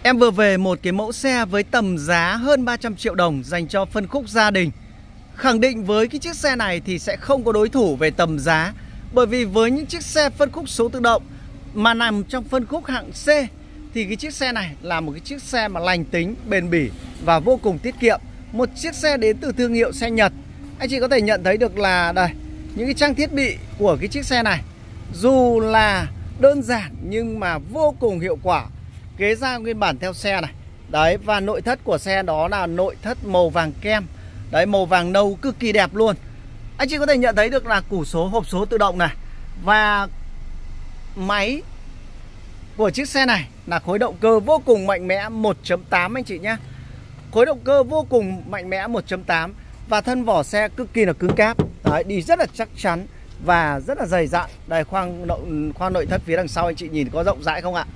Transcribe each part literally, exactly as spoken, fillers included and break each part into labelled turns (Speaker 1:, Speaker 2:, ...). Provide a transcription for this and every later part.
Speaker 1: Em vừa về một cái mẫu xe với tầm giá hơn ba trăm triệu đồng dành cho phân khúc gia đình. Khẳng định với cái chiếc xe này thì sẽ không có đối thủ về tầm giá. Bởi vì với những chiếc xe phân khúc số tự động mà nằm trong phân khúc hạng C thì cái chiếc xe này là một cái chiếc xe mà lành tính, bền bỉ và vô cùng tiết kiệm. Một chiếc xe đến từ thương hiệu xe Nhật. Anh chị có thể nhận thấy được là đây, những cái trang thiết bị của cái chiếc xe này dù là đơn giản nhưng mà vô cùng hiệu quả. Ghế da nguyên bản theo xe này. Đấy, và nội thất của xe đó là nội thất màu vàng kem. Đấy, màu vàng nâu cực kỳ đẹp luôn. Anh chị có thể nhận thấy được là củ số, hộp số tự động này. Và máy của chiếc xe này là khối động cơ vô cùng mạnh mẽ một chấm tám anh chị nhé. Khối động cơ vô cùng mạnh mẽ một chấm tám. Và thân vỏ xe cực kỳ là cứng cáp. Đấy, đi rất là chắc chắn và rất là dày dặn. Đây, khoang nội, khoang nội thất phía đằng sau anh chị nhìn có rộng rãi không ạ?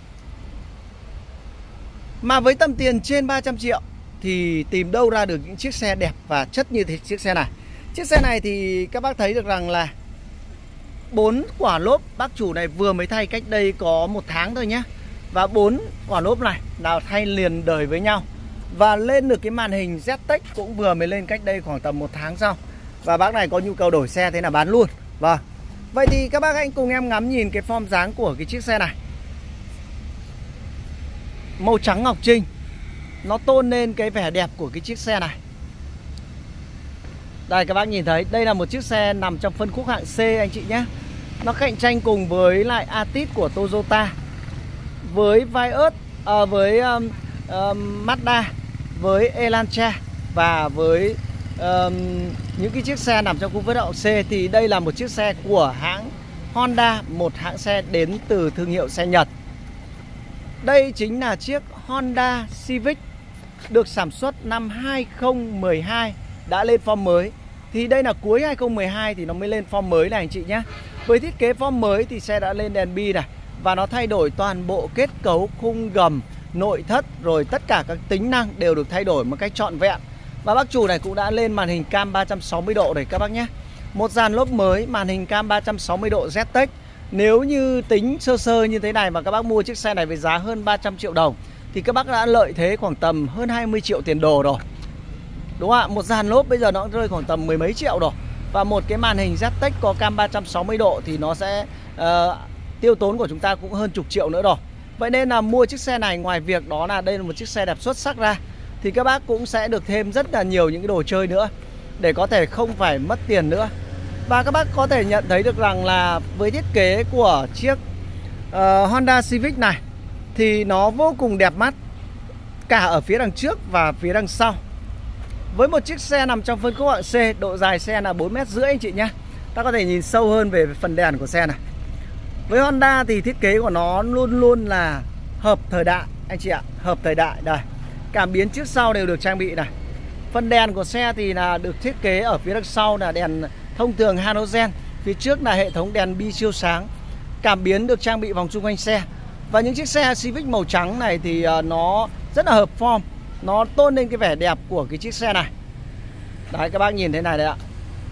Speaker 1: Mà với tầm tiền trên ba trăm triệu thì tìm đâu ra được những chiếc xe đẹp và chất như thế chiếc xe này. Chiếc xe này thì các bác thấy được rằng là bốn quả lốp bác chủ này vừa mới thay cách đây có một tháng thôi nhé. Và bốn quả lốp này nào thay liền đời với nhau. Và lên được cái màn hình Z Tech cũng vừa mới lên cách đây khoảng tầm một tháng sau. Và bác này có nhu cầu đổi xe thế là bán luôn. Vâng. Vậy thì các bác hãy cùng em ngắm nhìn cái form dáng của cái chiếc xe này. Màu trắng ngọc trinh, nó tôn lên cái vẻ đẹp của cái chiếc xe này. Đây các bác nhìn thấy, đây là một chiếc xe nằm trong phân khúc hạng C anh chị nhé. Nó cạnh tranh cùng với lại Altis của Toyota, với Vios, à, với um, um, Mazda, với Elantra và với um, những cái chiếc xe nằm trong khu vực hạng C. Thì đây là một chiếc xe của hãng Honda, một hãng xe đến từ thương hiệu xe Nhật. Đây chính là chiếc Honda Civic được sản xuất năm hai không một hai, đã lên form mới. Thì đây là cuối hai không một hai thì nó mới lên form mới này anh chị nhé. Với thiết kế form mới thì xe đã lên đèn bi này. Và nó thay đổi toàn bộ kết cấu khung gầm, nội thất, rồi tất cả các tính năng đều được thay đổi một cách trọn vẹn. Và bác chủ này cũng đã lên màn hình cam ba trăm sáu mươi độ này các bác nhé. Một dàn lốp mới, màn hình cam ba trăm sáu mươi độ Z Tech. Nếu như tính sơ sơ như thế này mà các bác mua chiếc xe này với giá hơn ba trăm triệu đồng thì các bác đã lợi thế khoảng tầm hơn hai mươi triệu tiền đồ rồi. Đúng không ạ? Một dàn lốp bây giờ nó rơi khoảng tầm mười mấy triệu rồi. Và một cái màn hình Z Tech có cam ba trăm sáu mươi độ thì nó sẽ uh, tiêu tốn của chúng ta cũng hơn chục triệu nữa rồi. Vậy nên là mua chiếc xe này, ngoài việc đó là đây là một chiếc xe đẹp xuất sắc ra, thì các bác cũng sẽ được thêm rất là nhiều những cái đồ chơi nữa để có thể không phải mất tiền nữa. Và các bác có thể nhận thấy được rằng là với thiết kế của chiếc uh, Honda Civic này thì nó vô cùng đẹp mắt cả ở phía đằng trước và phía đằng sau. Với một chiếc xe nằm trong phân khúc hạng C, độ dài xe là bốn mét rưỡi anh chị nhé. Ta có thể nhìn sâu hơn về phần đèn của xe này. Với Honda thì thiết kế của nó luôn luôn là hợp thời đại anh chị ạ, hợp thời đại. Đây, cảm biến trước sau đều được trang bị này. Phần đèn của xe thì là được thiết kế ở phía đằng sau là đèn thông thường halogen, phía trước là hệ thống đèn bi siêu sáng. Cảm biến được trang bị vòng xung quanh xe. Và những chiếc xe Civic màu trắng này thì nó rất là hợp form, nó tôn lên cái vẻ đẹp của cái chiếc xe này. Đấy, các bác nhìn thế này đấy ạ.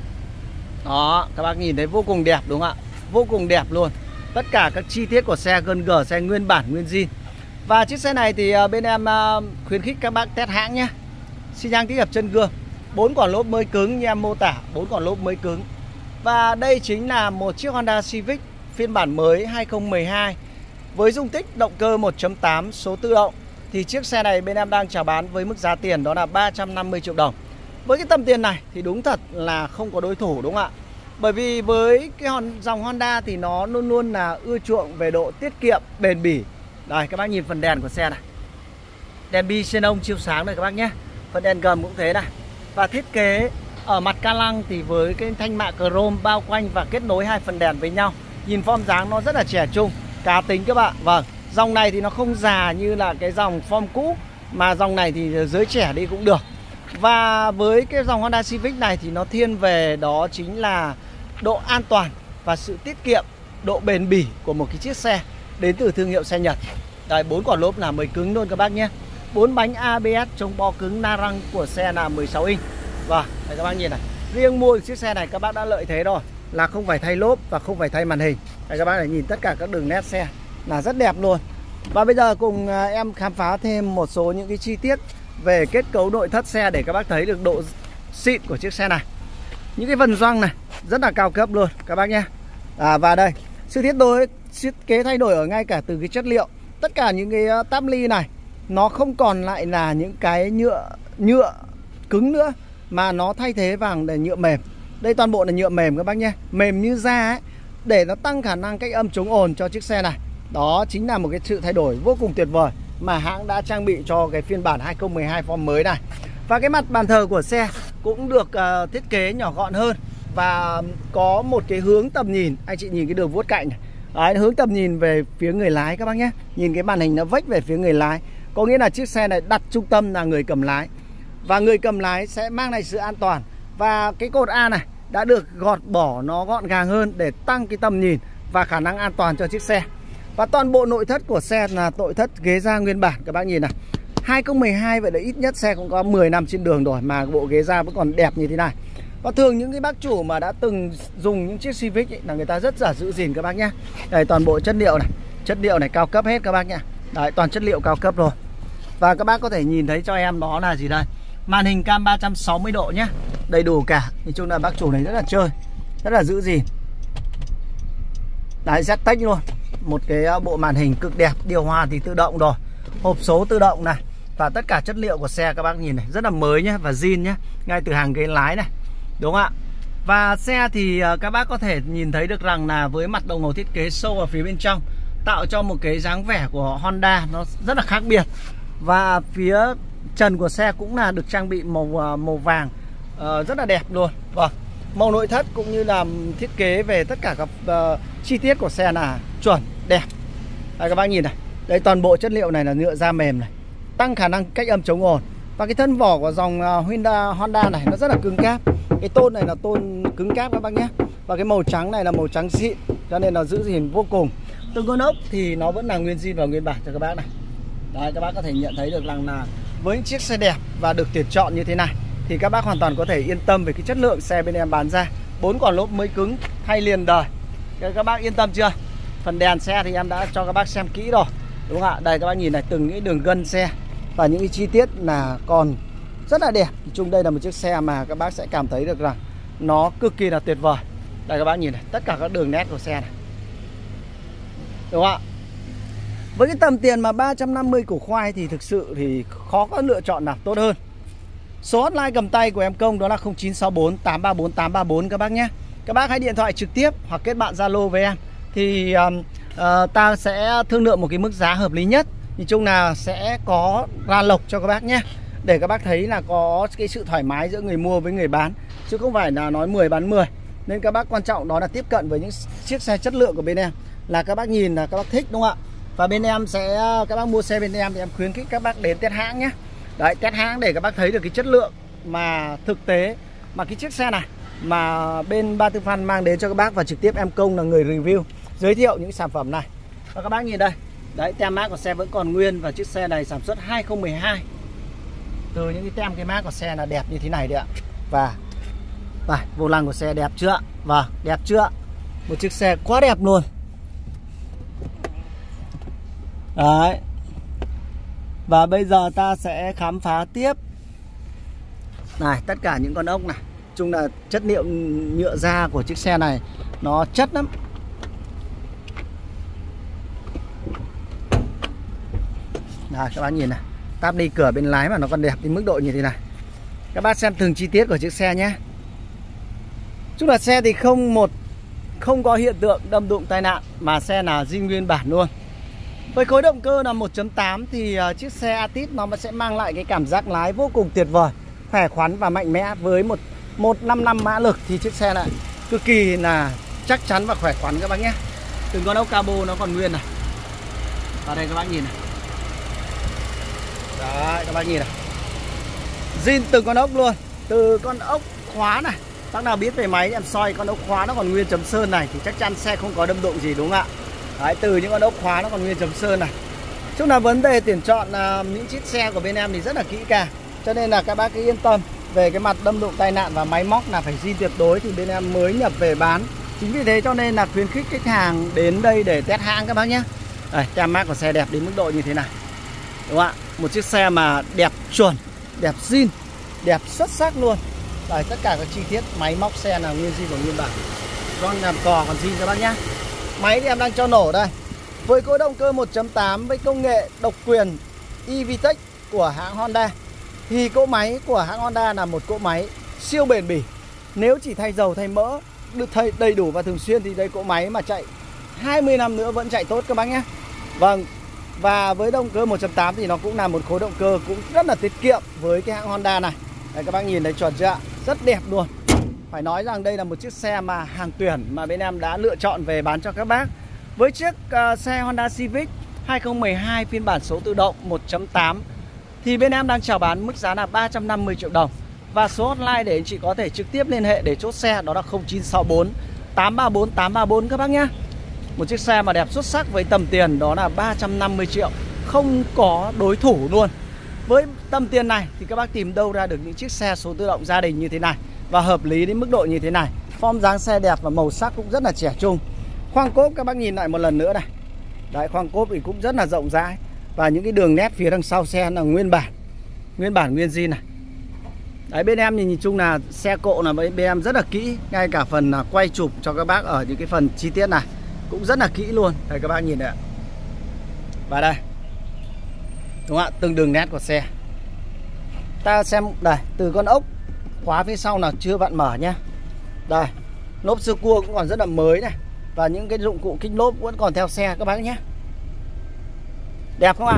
Speaker 1: Đó, các bác nhìn thấy vô cùng đẹp đúng không ạ? Vô cùng đẹp luôn. Tất cả các chi tiết của xe gân gở, xe nguyên bản, nguyên zin. Và chiếc xe này thì bên em khuyến khích các bác test hãng nhé. Xi nhan tích hợp chân gương, bốn quả lốp mới cứng như em mô tả, bốn quả lốp mới cứng. Và đây chính là một chiếc Honda Civic phiên bản mới hai không một hai với dung tích động cơ một chấm tám số tự động. Thì chiếc xe này bên em đang chào bán với mức giá tiền đó là ba trăm năm mươi triệu đồng. Với cái tầm tiền này thì đúng thật là không có đối thủ đúng không ạ? Bởi vì với cái dòng Honda thì nó luôn luôn là ưa chuộng về độ tiết kiệm, bền bỉ. Đây, các bác nhìn phần đèn của xe này. Đèn bi xenon chiếu sáng này các bác nhé. Phần đèn gầm cũng thế này. Và thiết kế ở mặt ca lăng thì với cái thanh mạ chrome bao quanh và kết nối hai phần đèn với nhau. Nhìn form dáng nó rất là trẻ trung, cá tính các bạn. Vâng, dòng này thì nó không già như là cái dòng form cũ, mà dòng này thì giới trẻ đi cũng được. Và với cái dòng Honda Civic này thì nó thiên về đó chính là độ an toàn và sự tiết kiệm, độ bền bỉ của một cái chiếc xe đến từ thương hiệu xe Nhật. Đây, bốn quả lốp là mới cứng luôn các bác nhé. Bốn bánh a bê ét chống bó cứng na răng của xe là mười sáu inch. Và đây các bác nhìn này, riêng mua chiếc xe này các bác đã lợi thế rồi, là không phải thay lốp và không phải thay màn hình. Đây các bác này nhìn tất cả các đường nét xe là rất đẹp luôn. Và bây giờ cùng em khám phá thêm một số những cái chi tiết về kết cấu nội thất xe để các bác thấy được độ xịn của chiếc xe này. Những cái phần gioăng này rất là cao cấp luôn các bác nhé. À, và đây, sự thiết đối thiết kế thay đổi ở ngay cả từ cái chất liệu. Tất cả những cái táp ly này nó không còn lại là những cái nhựa nhựa cứng nữa, mà nó thay thế bằng để nhựa mềm. Đây toàn bộ là nhựa mềm các bác nhé, mềm như da ấy, để nó tăng khả năng cách âm chống ồn cho chiếc xe này. Đó chính là một cái sự thay đổi vô cùng tuyệt vời mà hãng đã trang bị cho cái phiên bản hai không một hai form mới này. Và cái mặt bàn thờ của xe cũng được uh, thiết kế nhỏ gọn hơn và có một cái hướng tầm nhìn. Anh chị nhìn cái đường vuốt cạnh này. Đấy, hướng tầm nhìn về phía người lái các bác nhé. Nhìn cái màn hình nó vách về phía người lái, có nghĩa là chiếc xe này đặt trung tâm là người cầm lái, và người cầm lái sẽ mang lại sự an toàn. Và cái cột A này đã được gọt bỏ nó gọn gàng hơn để tăng cái tầm nhìn và khả năng an toàn cho chiếc xe. Và toàn bộ nội thất của xe là nội thất ghế da nguyên bản các bác nhìn này. hai không một hai vậy là ít nhất xe cũng có mười năm trên đường rồi mà bộ ghế da vẫn còn đẹp như thế này. Và thường những cái bác chủ mà đã từng dùng những chiếc Civic ấy, là người ta rất là giữ gìn các bác nhé. Đây toàn bộ chất liệu này, chất liệu này cao cấp hết các bác nhé. Đấy, toàn chất liệu cao cấp rồi. Và các bác có thể nhìn thấy cho em đó là gì đây? Màn hình cam ba trăm sáu mươi độ nhé, đầy đủ cả. Nói chung là bác chủ này rất là chơi, rất là giữ gìn. Đấy, Z Tech luôn. Một cái bộ màn hình cực đẹp, điều hòa thì tự động rồi, hộp số tự động này. Và tất cả chất liệu của xe các bác nhìn này rất là mới nhé, và zin nhé, ngay từ hàng ghế lái này, đúng không ạ? Và xe thì các bác có thể nhìn thấy được rằng là với mặt đồng hồ thiết kế sâu ở phía bên trong, tạo cho một cái dáng vẻ của Honda nó rất là khác biệt. Và phía trần của xe cũng là được trang bị màu màu vàng, uh, rất là đẹp luôn. Vâng, màu nội thất cũng như là thiết kế về tất cả các uh, chi tiết của xe là chuẩn, đẹp. Đây các bác nhìn này, đây toàn bộ chất liệu này là nhựa da mềm này, tăng khả năng cách âm chống ồn. Và cái thân vỏ của dòng Honda Honda này nó rất là cứng cáp. Cái tôn này là tôn cứng cáp các bác nhé. Và cái màu trắng này là màu trắng xịn, cho nên là giữ gìn vô cùng. Từng con ốc thì nó vẫn là nguyên zin và nguyên bản cho các bác này. Đấy, các bác có thể nhận thấy được rằng là với những chiếc xe đẹp và được tuyển chọn như thế này thì các bác hoàn toàn có thể yên tâm về cái chất lượng xe bên em bán ra. Bốn quả lốp mới cứng thay liền đời, các bác yên tâm chưa? Phần đèn xe thì em đã cho các bác xem kỹ rồi, đúng không ạ? Đây các bác nhìn này, từng cái đường gân xe và những cái chi tiết là còn rất là đẹp. Chung đây là một chiếc xe mà các bác sẽ cảm thấy được rằng nó cực kỳ là tuyệt vời. Đây các bác nhìn này, tất cả các đường nét của xe này, đúng không ạ? Với cái tầm tiền mà ba trăm năm mươi củ khoai thì thực sự thì khó có lựa chọn nào tốt hơn. Số hotline cầm tay của em Công đó là không chín sáu bốn tám ba bốn tám ba bốn các bác nhé. Các bác hãy điện thoại trực tiếp hoặc kết bạn Zalo với em thì uh, uh, ta sẽ thương lượng một cái mức giá hợp lý nhất. Nhìn chung là sẽ có ra lộc cho các bác nhé, để các bác thấy là có cái sự thoải mái giữa người mua với người bán, chứ không phải là nói mười bán mười. Nên các bác quan trọng đó là tiếp cận với những chiếc xe chất lượng của bên em, là các bác nhìn là các bác thích, đúng không ạ? Và bên em sẽ, các bác mua xe bên em thì em khuyến khích các bác đến test hãng nhé. Đấy, test hãng để các bác thấy được cái chất lượng mà thực tế mà cái chiếc xe này mà bên Ba Tư Văn mang đến cho các bác, và trực tiếp em Công là người review, giới thiệu những sản phẩm này. Và các bác nhìn đây, đấy, tem mác của xe vẫn còn nguyên, và chiếc xe này sản xuất hai không một hai. Từ những cái tem cái mác của xe là đẹp như thế này đấy ạ. Và và vô lăng của xe đẹp chưa? Vâng, đẹp chưa? Một chiếc xe quá đẹp luôn. Đấy. Và bây giờ ta sẽ khám phá tiếp. Này, tất cả những con ốc này, chung là chất liệu nhựa da của chiếc xe này nó chất lắm. Đây, các bác nhìn này, táp đi cửa bên lái mà nó còn đẹp đến mức độ như thế này. Các bác xem từng chi tiết của chiếc xe nhé. Chung là xe thì không một không có hiện tượng đâm đụng tai nạn, mà xe là zin nguyên bản luôn. Với khối động cơ là một chấm tám thì uh, chiếc xe Altis nó sẽ mang lại cái cảm giác lái vô cùng tuyệt vời, khỏe khoắn và mạnh mẽ. Với một một trăm năm mươi lăm mã lực thì chiếc xe này cực kỳ là chắc chắn và khỏe khoắn các bác nhé. Từng con ốc cabo nó còn nguyên này. Và đây các bác nhìn này. Đấy, các bác nhìn này, zin từng con ốc luôn. Từ con ốc khóa này, bác nào biết về máy em soi con ốc khóa nó còn nguyên chấm sơn này thì chắc chắn xe không có đâm đụng gì, đúng không ạ? Đấy, từ những con ốc khóa nó còn nguyên chấm sơn này. Chung là vấn đề tuyển chọn uh, những chiếc xe của bên em thì rất là kỹ càng, cho nên là các bác cứ yên tâm về cái mặt đâm đụng tai nạn và máy móc là phải zin tuyệt đối thì bên em mới nhập về bán. Chính vì thế cho nên là khuyến khích khách hàng đến đây để test hãng các bác nhé. Đây, tem mác của xe đẹp đến mức độ như thế này, đúng không ạ? Một chiếc xe mà đẹp chuẩn, đẹp zin, đẹp xuất sắc luôn. Đây, tất cả các chi tiết máy móc xe là nguyên zin và nguyên bản, con làm cò còn zin các bác nhá. Máy thì em đang cho nổ đây, với cỗ động cơ một chấm tám với công nghệ độc quyền e vê tech của hãng Honda. Thì cỗ máy của hãng Honda là một cỗ máy siêu bền bỉ. Nếu chỉ thay dầu thay mỡ được thay đầy đủ và thường xuyên thì đây cỗ máy mà chạy hai mươi năm nữa vẫn chạy tốt các bác nhé. Vâng, và với động cơ một chấm tám thì nó cũng là một khối động cơ cũng rất là tiết kiệm với cái hãng Honda này. Đây, các bác nhìn thấy chuẩn chưa ạ? Rất đẹp luôn. Phải nói rằng đây là một chiếc xe mà hàng tuyển mà bên em đã lựa chọn về bán cho các bác. Với chiếc uh, xe Honda Civic hai không một hai phiên bản số tự động một chấm tám thì bên em đang chào bán mức giá là ba trăm năm mươi triệu đồng. Và số hotline để anh chị có thể trực tiếp liên hệ để chốt xe đó là không chín sáu bốn tám ba bốn tám ba bốn các bác nhé. Một chiếc xe mà đẹp xuất sắc với tầm tiền đó là ba trăm năm mươi triệu, không có đối thủ luôn. Với tầm tiền này thì các bác tìm đâu ra được những chiếc xe số tự động gia đình như thế này và hợp lý đến mức độ như thế này. Form dáng xe đẹp và màu sắc cũng rất là trẻ trung. Khoang cốp các bác nhìn lại một lần nữa này. Đấy, khoang cốp thì cũng rất là rộng rãi. Và những cái đường nét phía đằng sau xe là nguyên bản, Nguyên bản nguyên zin này. Đấy, bên em nhìn, nhìn chung là xe cộ là bên em rất là kỹ. Ngay cả phần là quay chụp cho các bác ở những cái phần chi tiết này cũng rất là kỹ luôn. Đây các bác nhìn đây ạ. Và đây, đúng không ạ, từng đường nét của xe. Ta xem đây, từ con ốc khóa phía sau là chưa vặn mở nhá. Đây, lốp sơ cua cũng còn rất là mới này. Và những cái dụng cụ kích lốp vẫn còn theo xe các bác nhé. Đẹp không ạ?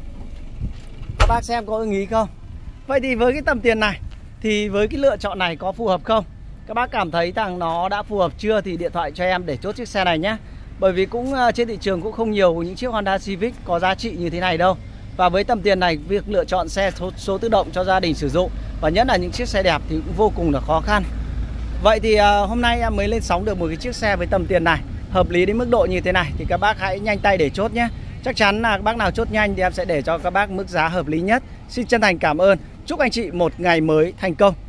Speaker 1: Các bác xem có ưng ý không? Vậy thì với cái tầm tiền này thì với cái lựa chọn này có phù hợp không? Các bác cảm thấy rằng nó đã phù hợp chưa thì điện thoại cho em để chốt chiếc xe này nhé. Bởi vì cũng trên thị trường cũng không nhiều những chiếc Honda Civic có giá trị như thế này đâu. Và với tầm tiền này, việc lựa chọn xe số, số tự động cho gia đình sử dụng và nhất là những chiếc xe đẹp thì cũng vô cùng là khó khăn. Vậy thì uh, hôm nay em mới lên sóng được một cái chiếc xe với tầm tiền này hợp lý đến mức độ như thế này thì các bác hãy nhanh tay để chốt nhé. Chắc chắn là các bác nào chốt nhanh thì em sẽ để cho các bác mức giá hợp lý nhất. Xin chân thành cảm ơn. Chúc anh chị một ngày mới thành công.